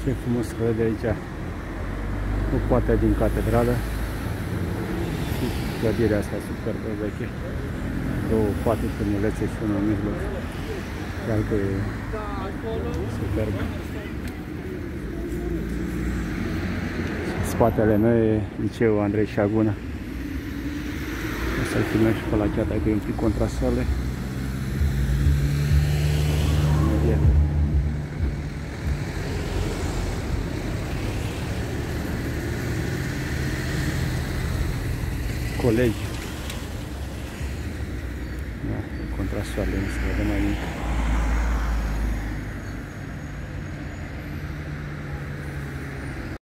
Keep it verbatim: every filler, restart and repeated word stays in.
Ce frumos se vede aici o poate din catedrală și clădirea asta superbă veche. Două poate frumulețe și unul în mijloc. Chiar că e superb. Spatele meu e liceul Andrei Șaguna. O să-l filmez și pe la chiar dacă e un pic contra soare. Colegi. Da, contra soarele nu se vede mai nimic.